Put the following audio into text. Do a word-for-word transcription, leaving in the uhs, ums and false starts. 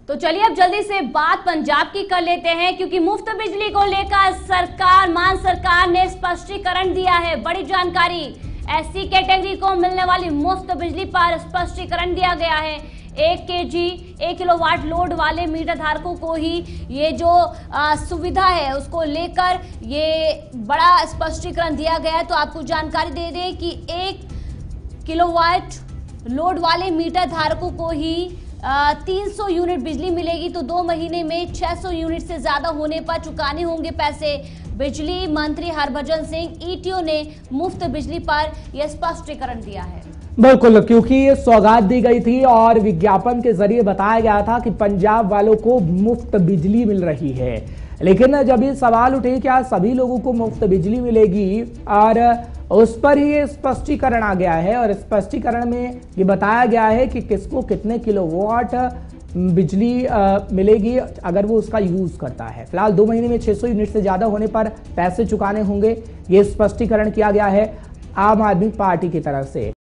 तो चलिए अब जल्दी से बात पंजाब की कर लेते हैं, क्योंकि मुफ्त बिजली को लेकर सरकार मान सरकार ने स्पष्टीकरण दिया है। बड़ी जानकारी, एससी कैटेगरी को मिलने वाली मुफ्त बिजली पर स्पष्टीकरण दिया गया है। एक केजी एक किलोवाट लोड वाले मीटर धारकों को ही ये जो आ, सुविधा है उसको लेकर ये बड़ा स्पष्टीकरण दिया गया है। तो आपको जानकारी दे दें कि एक किलोवाट लोड वाले मीटर धारकों को ही तीन सौ यूनिट बिजली मिलेगी, तो दो महीने में छह सौ यूनिट से ज्यादा होने पर चुकाने होंगे पैसे। बिजली मंत्री हरभजन सिंह ईटीओ ने मुफ्त बिजली पर यह स्पष्टीकरण दिया है। बिल्कुल, क्योंकि ये सौगात दी गई थी और विज्ञापन के जरिए बताया गया था कि पंजाब वालों को मुफ्त बिजली मिल रही है, लेकिन जब ये सवाल उठे क्या सभी लोगों को मुफ्त बिजली मिलेगी, और उस पर ही स्पष्टीकरण आ गया है। और स्पष्टीकरण में ये बताया गया है कि किसको कितने किलोवाट बिजली आ, मिलेगी अगर वो उसका यूज करता है। फिलहाल दो महीने में छह सौ यूनिट से ज्यादा होने पर पैसे चुकाने होंगे, ये स्पष्टीकरण किया गया है आम आदमी पार्टी की तरफ से।